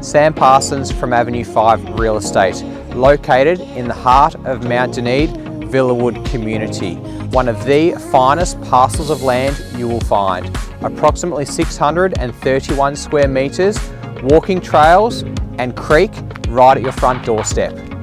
Sam Parsons from Avenue 5 Real Estate, located in the heart of Mount Duneed, Villawood community. One of the finest parcels of land you will find. Approximately 631 square metres, walking trails and creek right at your front doorstep.